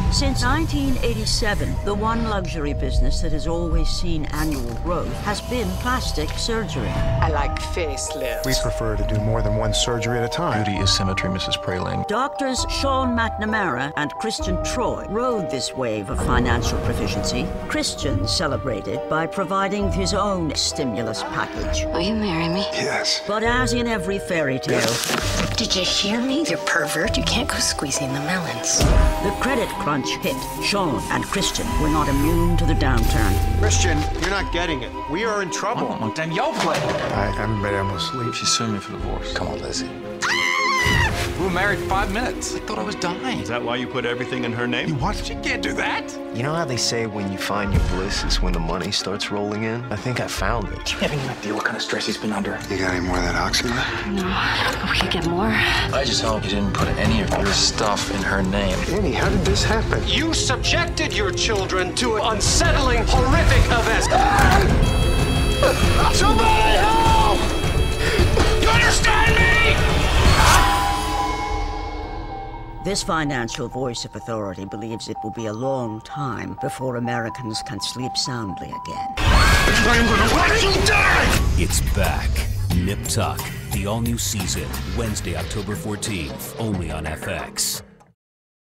Since 1987, the one luxury business that has always seen annual growth has been plastic surgery. I like facelifts. We prefer to do more than one surgery at a time. Beauty is symmetry, Mrs. Praling. Doctors Sean McNamara and Christian Troy rode this wave of financial proficiency. Christian celebrated by providing his own stimulus package. Will you marry me? Yes. But as in every fairy tale, Did you hear me? You pervert. You can't go squeezing the melons. the credit crunch hit. Sean and Christian were not immune to the downturn. Christian, you're not getting it. We are in trouble. Long time yo play. I'm ready. I'm asleep. She's suing me for divorce. Come on, Lizzie. We were married 5 minutes. I thought I was dying. Is that why you put everything in her name? What? You can't do that. You know how they say when you find your bliss is when the money starts rolling in? I think I found it. Do you have any idea what kind of stress he's been under? You got any more of that oxy? No, we could get more. I just hope you didn't put any of your stuff in her name. Annie, how did this happen? You subjected your children to an unsettling, horrific event. Somebody help! You understand me? This financial voice of authority believes it will be a long time before Americans can sleep soundly again. I'm gonna let you die! It's back. Nip Tuck, the all-new season, Wednesday, October 14th, only on FX.